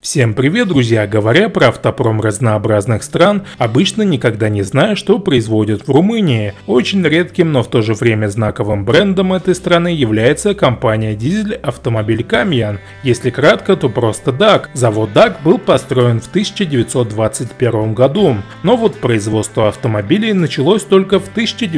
Всем привет, друзья! Говоря про автопром разнообразных стран, обычно никогда не знаю, что производят в Румынии. Очень редким, но в то же время знаковым брендом этой страны является компания дизель автомобиль Камьян. Если кратко, то просто DAC. Завод DAC был построен в 1921 году, но вот производство автомобилей началось только в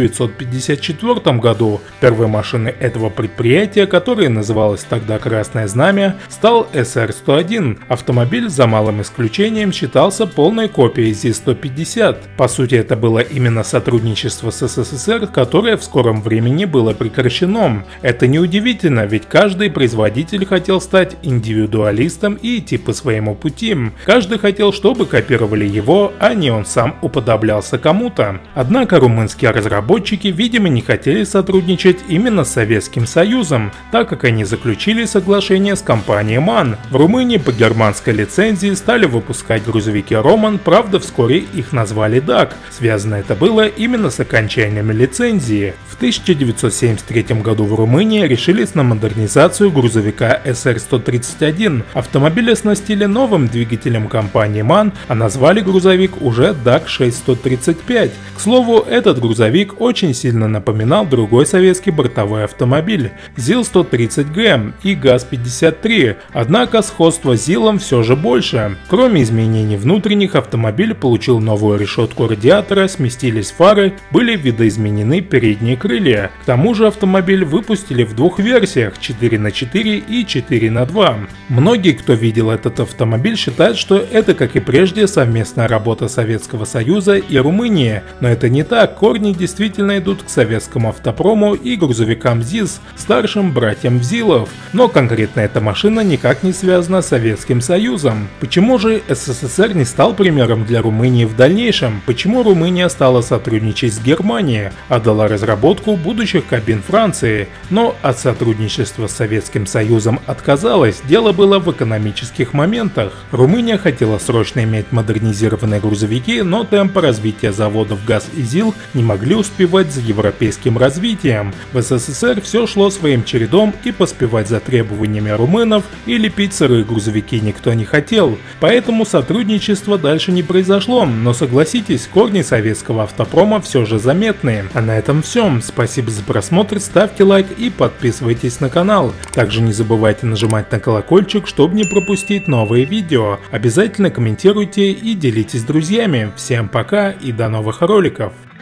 1954 году. Первой машиной этого предприятия, которая называлась тогда Красное Знамя, стал СР-101. Автомобиль, за малым исключением, считался полной копией ЗИС-150. По сути, это было именно сотрудничество с СССР, которое в скором времени было прекращено. Это неудивительно, ведь каждый производитель хотел стать индивидуалистом и идти по своему пути. Каждый хотел, чтобы копировали его, а не он сам уподоблялся кому-то. Однако румынские разработчики, видимо, не хотели сотрудничать именно с Советским Союзом, так как они заключили соглашение с компанией MAN. В Румынии по германской лицензии стали выпускать грузовики Роман, правда вскоре их назвали DAC. Связано это было именно с окончанием лицензии. В 1973 году в Румынии решились на модернизацию грузовика СР-131. Автомобиль оснастили новым двигателем компании MAN, а назвали грузовик уже DAC 6135. К слову, этот грузовик очень сильно напоминал другой советский бортовой автомобиль ЗИЛ-130Г и ГАЗ-53, однако сходство с ЗИЛом все же больше. Кроме изменений внутренних, автомобиль получил новую решетку радиатора, сместились фары, были видоизменены передние крылья. К тому же автомобиль выпустили в двух версиях 4х4 и 4х2. Многие, кто видел этот автомобиль, считают, что это, как и прежде, совместная работа Советского Союза и Румынии. Но это не так, корни действительно идут к советскому автопрому и грузовикам ЗИС, старшим братьям ЗИЛов. Но конкретно эта машина никак не связана с Советским Союзом. Почему же СССР не стал примером для Румынии в дальнейшем? Почему Румыния стала сотрудничать с Германией, а дала разработку будущих кабин Франции? Но от сотрудничества с Советским Союзом отказалась, дело было в экономических моментах. Румыния хотела срочно иметь модернизированные грузовики, но темпы развития заводов ГАЗ и ЗИЛ не могли успевать за европейским развитием. В СССР все шло своим чередом, и поспевать за требованиями румынов и лепить сырые грузовики никто не хотел, поэтому сотрудничество дальше не произошло, но согласитесь, корни советского автопрома все же заметные. А на этом все, спасибо за просмотр, ставьте лайк и подписывайтесь на канал. Также не забывайте нажимать на колокольчик, чтобы не пропустить новые видео. Обязательно комментируйте и делитесь с друзьями. Всем пока и до новых роликов.